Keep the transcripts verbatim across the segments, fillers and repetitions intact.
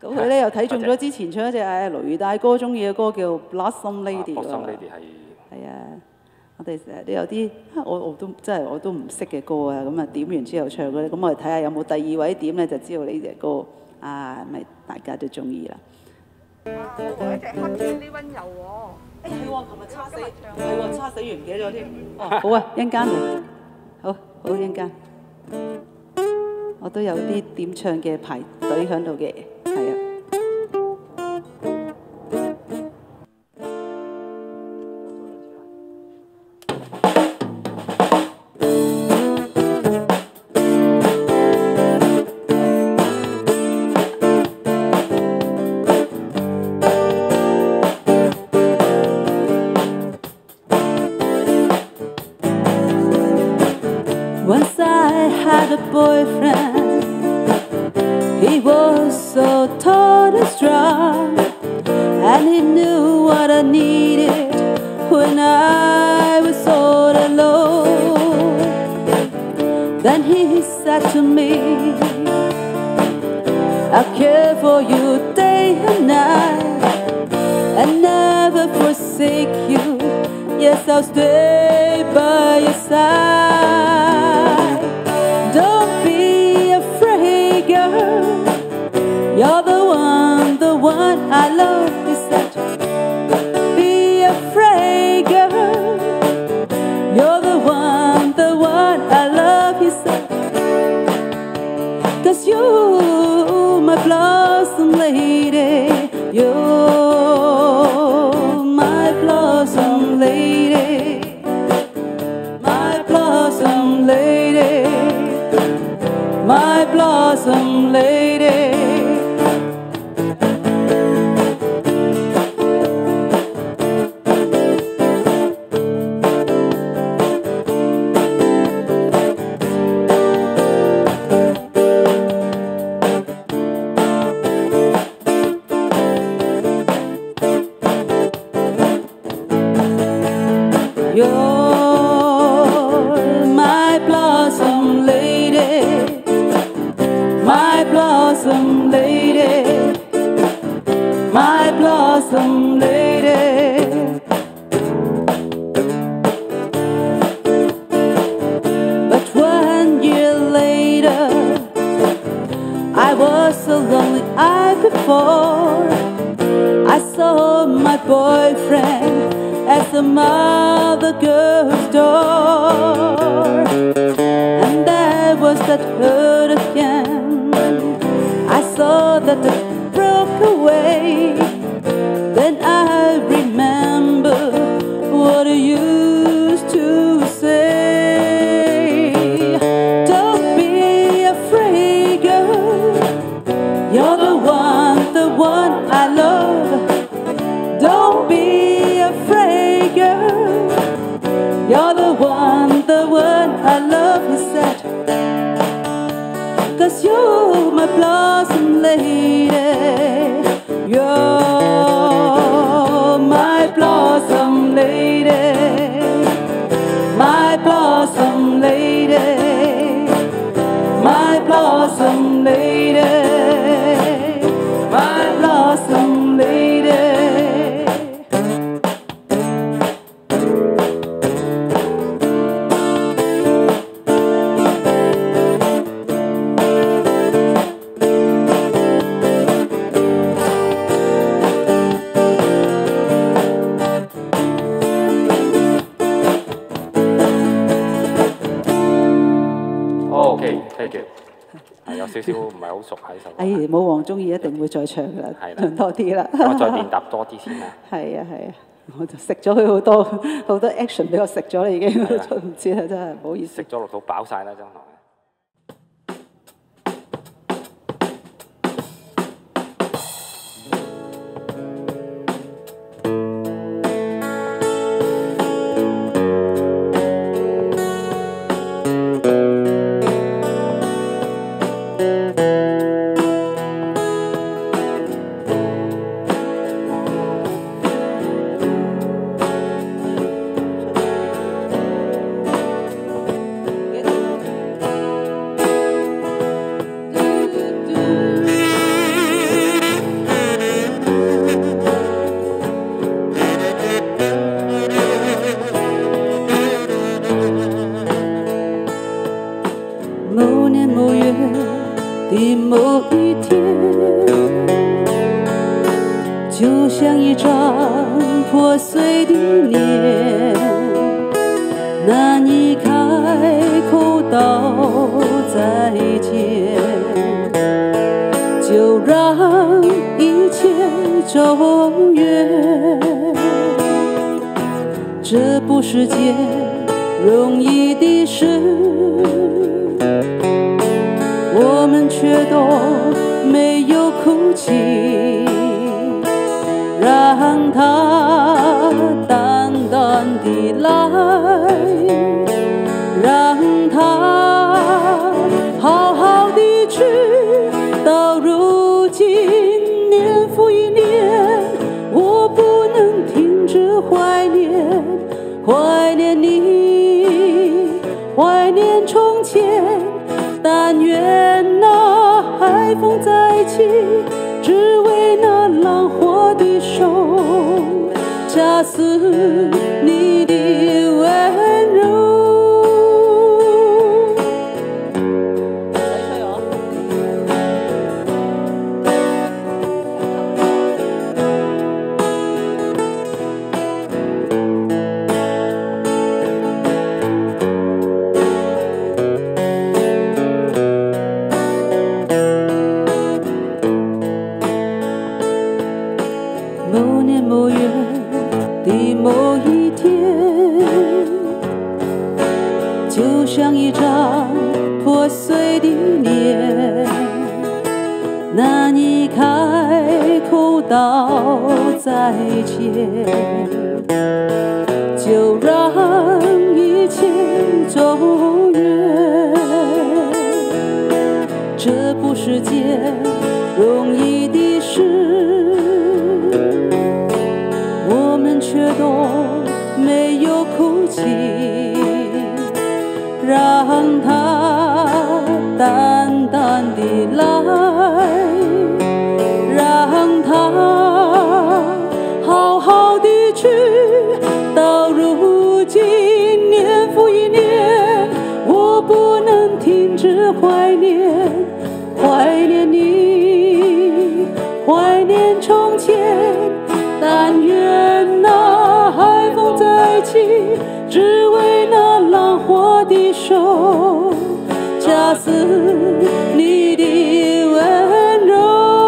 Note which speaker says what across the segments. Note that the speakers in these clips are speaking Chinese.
Speaker 1: 咁佢咧又睇中咗之前唱一隻誒雷大哥中意嘅歌叫《Blossom Lady》喎。
Speaker 2: Blossom Lady 係
Speaker 1: 係啊，我哋成日都有啲我我都真係我都唔識嘅歌啊，咁啊點完之後唱嘅咧，咁我哋睇下有冇第二位點咧，就知道呢隻歌啊，咪大家都中意啦。
Speaker 3: 哇！嗰隻黑天啲温柔喎。
Speaker 1: 誒係喎，琴日叉死，係喎叉死完唔記得咗添。哦，好啊，一陣間嚟，好好一陣間。我都有啲點唱嘅排隊喺度嘅，係啊。Once I had a boyfriend, he was so tall and strong, and he knew what I needed when I was all alone. Then he said to me, I'll care for you day and night, and never forsake you. Yes, I'll stay by your side. Don't be afraid, girl. You're the one, the one I love, he said. Be afraid, girl. You're the one, the one I love, he said. 'Cause you're my blossom lady. You're my blossom lady. My blossom lady. My blossom lady. You're my blossom lady, my blossom lady, my blossom lady. But one year later, I was so lonely I before I saw my boyfriend at some other girl's door, and there was that hurt again. I saw that it broke away. Then I remember what I used to say. Don't be afraid, girl. You're the one, the one I love. Don't be afraid, girl. You're the one, the one I love, he said. 'Cause you're my blossom lady. You're my blossom lady. My blossom lady. My blossom lady. My blossom lady.
Speaker 2: thank you。係有少少唔係好熟喺首歌。
Speaker 1: 哎，冇黃中意一定會再唱噶啦，唱多啲啦。
Speaker 2: 我再練習多啲先啦。
Speaker 1: 係啊係啊，我就食咗佢好多好多 action 俾我食咗啦，已經都唔知啦，真係唔好意思。
Speaker 2: 食咗落肚飽晒啦，真係。
Speaker 1: 像一张破碎的脸，难以开口道再见，就让一切走远。这不是件容易的事，我们却都没有哭泣，让它淡淡地来，让它好好地去。到如今年复一年，我不能停止怀念，怀念你，怀念从前。但愿那海风再起，只为那浪花的手，恰似你的温柔。某年某月的某一天，就像一张破碎的脸，难以开口道再见，就让一切走远。这不是件容易的事，我们却都没有哭泣，让它淡淡地来，让它好好地去。到如今年复一年，我不能停止怀念，怀念你，怀念从前。但愿那海风再起，只为那浪花的手，恰似你的温柔。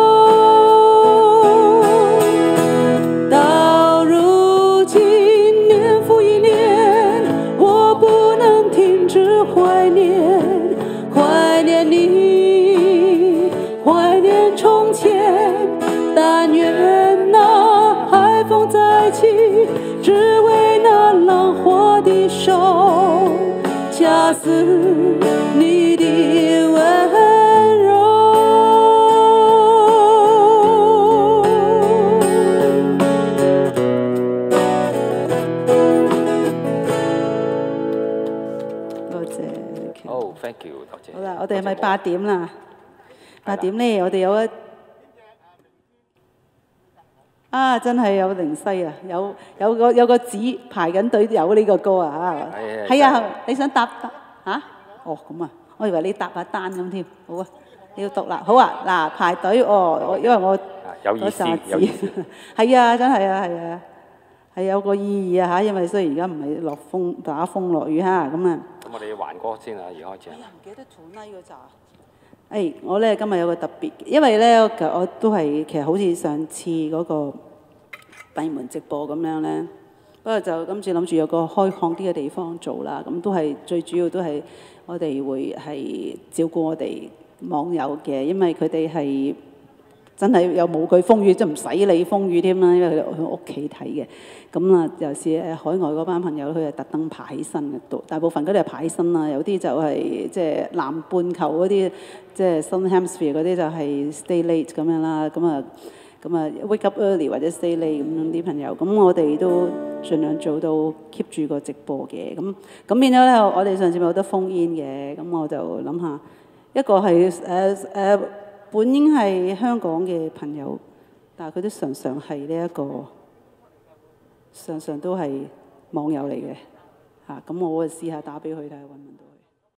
Speaker 1: 到如今年复一年，我不能停止怀念，怀念你，怀念从前。但愿那海风再起，只为那浪花的手，恰似你的温柔。多謝。
Speaker 2: 哦 ，thank you，多謝。
Speaker 1: 好啦，我哋係咪八點啦？八點咧，我哋有一啊，真係有靈犀啊！有有個有個紙排緊隊有呢個歌啊！係啊，你想答答嚇？哦，咁啊，我以為你答下單咁添。好啊，你要讀啦。好啊，嗱排隊哦，我因為我
Speaker 2: 有意思，有意思。
Speaker 1: 係啊，真係啊，係啊，係有個意義啊嚇，因為雖然而家唔係落風打風落雨嚇，咁啊。
Speaker 2: 咁我哋要還歌先啊，而開始。哎呀，唔記得塗
Speaker 1: 拉嗰扎。誒，我咧今日有個特別，因為咧我我都係其實好似上次嗰個閉門直播咁樣咧，不過就今次諗住有個開放啲嘅地方做啦，咁都係最主要都係我哋會係照顧我哋網友嘅，因為佢哋係真係有無懼風雨，即係唔使理風雨添啦，因為佢哋去屋企睇嘅。咁啊，尤其是誒海外嗰班朋友，佢係特登爬起身嘅，大部分嗰啲係爬起身啦，有啲就係即係南半球嗰啲，即係 Southern Hemisphere 嗰啲就係 stay late 咁樣啦。咁啊，咁啊 wake up early 或者 stay late 咁樣啲朋友，咁我哋都盡量做到 keep 住個直播嘅。咁咁變咗咧，我哋上次咪有得封煙嘅，咁我就諗下一個係誒誒本應係香港嘅朋友，但係佢都常常係呢一個。常常都係網友嚟嘅嚇，咁我試下打俾佢睇下揾唔揾到。